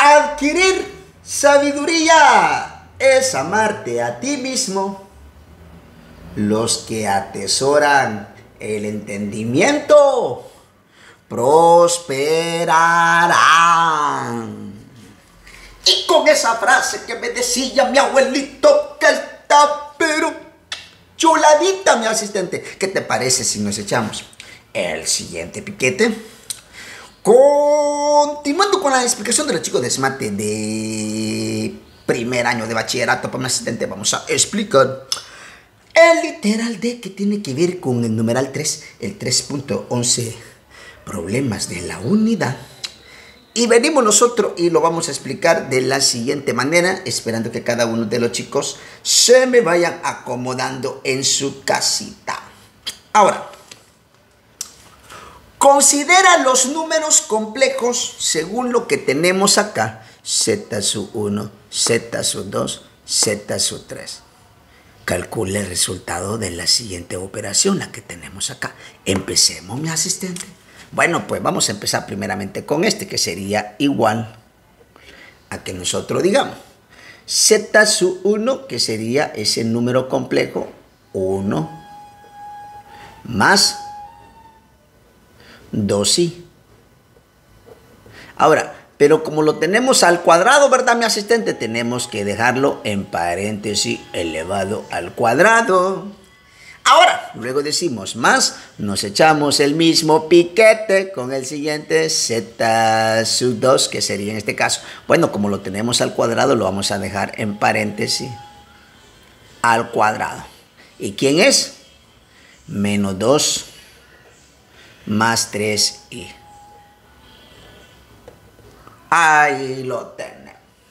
Adquirir sabiduría es amarte a ti mismo. Los que atesoran el entendimiento prosperarán. Y con esa frase que me decía mi abuelito, que está pero chuladita, mi asistente, ¿qué te parece si nos echamos el siguiente piquete? Continuando con la explicación de los chicos de SMATE de primer año de bachillerato para mi asistente, vamos a explicar el literal D, que tiene que ver con el numeral 3, el 3.11, problemas de la unidad. Y venimos nosotros y lo vamos a explicar de la siguiente manera, esperando que cada uno de los chicos se me vayan acomodando en su casita. Ahora, considera los números complejos según lo que tenemos acá. Z sub 1, Z sub 2, Z sub 3. Calcula el resultado de la siguiente operación, la que tenemos acá. Empecemos, mi asistente. Bueno, pues vamos a empezar primeramente con este, que sería igual a que nosotros digamos Z sub 1, que sería ese número complejo, 1 más 2i. Ahora, pero como lo tenemos al cuadrado, ¿verdad, mi asistente? Tenemos que dejarlo en paréntesis elevado al cuadrado. Ahora, luego decimos más, nos echamos el mismo piquete con el siguiente Z sub 2, que sería en este caso, bueno, como lo tenemos al cuadrado, lo vamos a dejar en paréntesis al cuadrado. ¿Y quién es? Menos 2 más 3i. Ahí lo tenemos.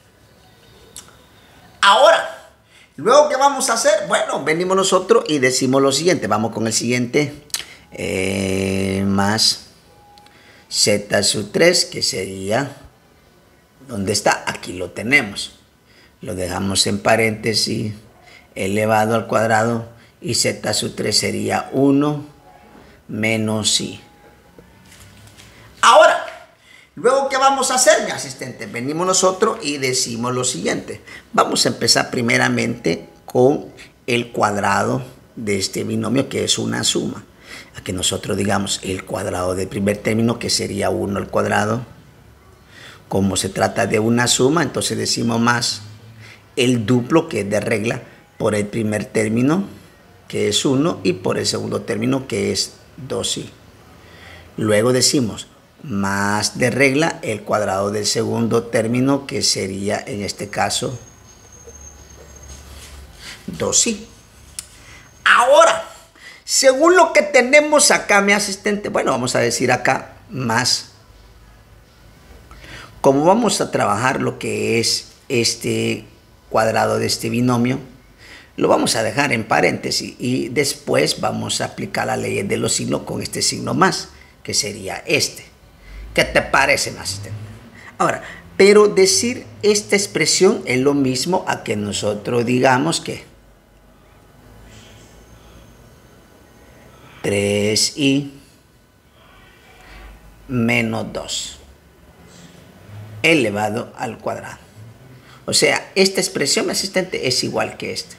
Ahora, luego, ¿qué vamos a hacer? Bueno, venimos nosotros y decimos lo siguiente. Vamos con el siguiente. Más Z sub 3, que sería, ¿dónde está? Aquí lo tenemos. Lo dejamos en paréntesis elevado al cuadrado. Y Z sub 3 sería 1 menos i. Ahora, luego, ¿qué vamos a hacer, mi asistente? Venimos nosotros y decimos lo siguiente. Vamos a empezar primeramente con el cuadrado de este binomio, que es una suma. A que nosotros digamos el cuadrado del primer término, que sería 1 al cuadrado. Como se trata de una suma, entonces decimos más el duplo, que es de regla, por el primer término, que es 1, y por el segundo término, que es 2i. Luego decimos más de regla el cuadrado del segundo término, que sería en este caso 2i. Ahora, según lo que tenemos acá, mi asistente, bueno, vamos a decir acá más. Como vamos a trabajar lo que es este cuadrado de este binomio, lo vamos a dejar en paréntesis y después vamos a aplicar la ley de los signos con este signo más, que sería este. ¿Qué te parece, mi asistente? Ahora, pero decir esta expresión es lo mismo a que nosotros digamos que 3i menos 2 elevado al cuadrado. O sea, esta expresión, mi asistente, es igual que esta.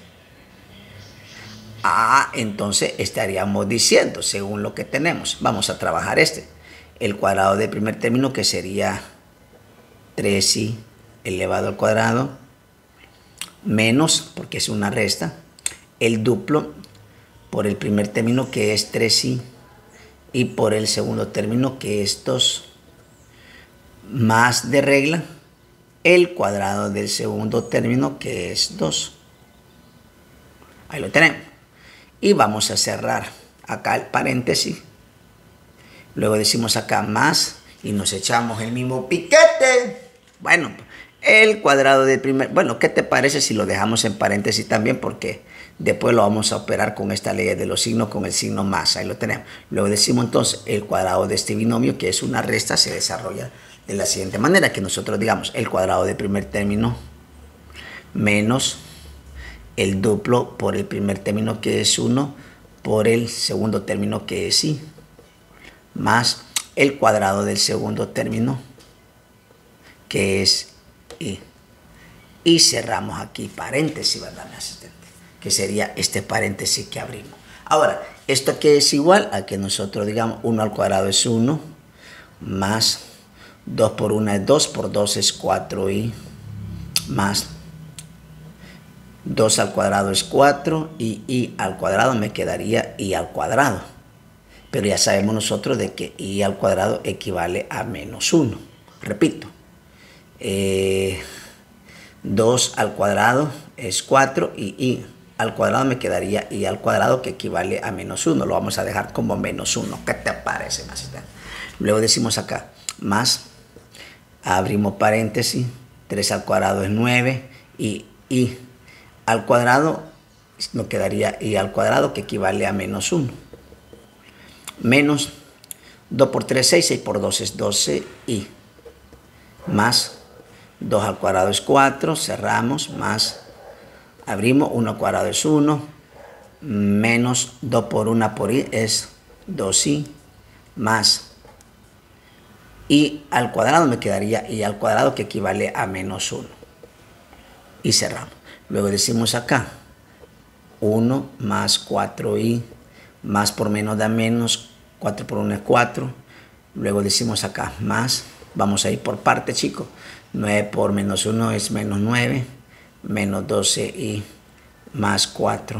Entonces estaríamos diciendo, según lo que tenemos, vamos a trabajar este. El cuadrado del primer término, que sería 3i elevado al cuadrado, menos, porque es una resta, el duplo por el primer término, que es 3i, y por el segundo término, que es 2, más de regla el cuadrado del segundo término, que es 2. Ahí lo tenemos. Y vamos a cerrar acá el paréntesis. Luego decimos acá más y nos echamos el mismo piquete. Bueno, el cuadrado del primer... Bueno, ¿qué te parece si lo dejamos en paréntesis también? Porque después lo vamos a operar con esta ley de los signos, con el signo más. Ahí lo tenemos. Luego decimos entonces el cuadrado de este binomio, que es una resta, se desarrolla de la siguiente manera. Que nosotros digamos el cuadrado del primer término menos el duplo por el primer término, que es 1, por el segundo término, que es i, más el cuadrado del segundo término, que es i. Y cerramos aquí paréntesis, ¿verdad, mi asistente? Que sería este paréntesis que abrimos. Ahora, esto aquí es igual a que nosotros digamos 1 al cuadrado es 1, más 2 por 1 es 2, por 2 es 4i, más 2 al cuadrado es 4 y i al cuadrado me quedaría i al cuadrado. Pero ya sabemos nosotros de que i al cuadrado equivale a menos 1. Repito, 2 al cuadrado es 4 y i al cuadrado me quedaría i al cuadrado que equivale a menos 1. Lo vamos a dejar como menos 1. ¿Qué te parece, mi asistente? Luego decimos acá, más, abrimos paréntesis, 3 al cuadrado es 9 y i al cuadrado nos quedaría i al cuadrado que equivale a menos 1. Menos 2 por 3 es 6, 6 por 2 es 12i, más 2 al cuadrado es 4, cerramos, más, abrimos, 1 al cuadrado es 1, menos 2 por 1 por i es 2i, más i al cuadrado me quedaría i al cuadrado que equivale a menos 1. Y cerramos. Luego decimos acá, 1 más 4i, más por menos da menos, 4 por 1 es 4. Luego decimos acá, más, vamos a ir por parte, chicos. 9 por menos 1 es menos 9, menos 12i más 4,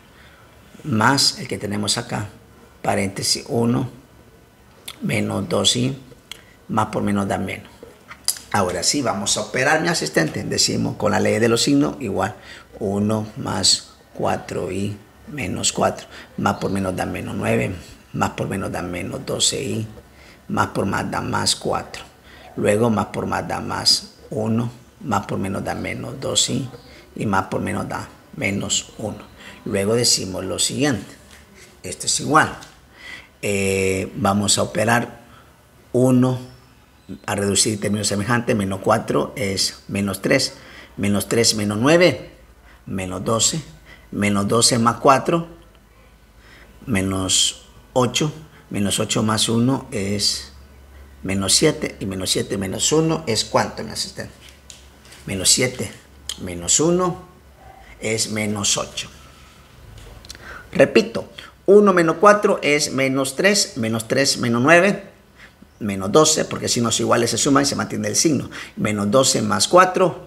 más el que tenemos acá, paréntesis 1, menos 2i, más por menos da menos. Ahora sí, vamos a operar, mi asistente. Decimos con la ley de los signos, igual 1 más 4i menos 4, más por menos da menos 9, más por menos da menos 12i, más por más da más 4. Luego más por más da más 1, más por menos da menos 2i y más por menos da menos 1. Luego decimos lo siguiente, esto es igual. Vamos a operar 1 a reducir términos semejantes, menos 4 es menos 3, menos 3 menos 9, menos 12, menos 12 más 4, menos 8, menos 8 más 1 es menos 7, y menos 7 menos 1 es ¿cuánto, mi asistente? Menos 7 menos 1 es menos 8. Repito, 1 menos 4 es menos 3 menos 9, menos 12, porque si los iguales se suman y se mantiene el signo. Menos 12 más 4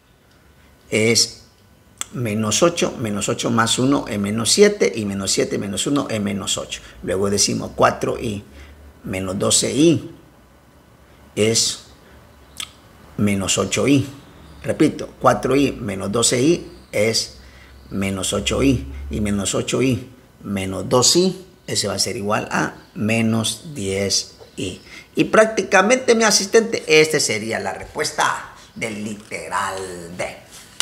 es menos 8, menos 8 más 1 es menos 7, y menos 7 menos 1 es menos 8. Luego decimos 4i menos 12i es menos 8i. Repito, 4i menos 12i es menos 8i, y menos 8i menos 2i, ese va a ser igual a menos 10i. Y prácticamente, mi asistente, esta sería la respuesta del literal D.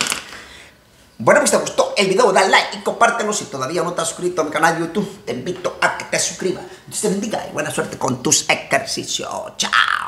Bueno, pues te gustó el video, dale like y compártelo. Si todavía no te has suscrito a mi canal de YouTube, te invito a que te suscribas. Dios te bendiga y buena suerte con tus ejercicios. Chao.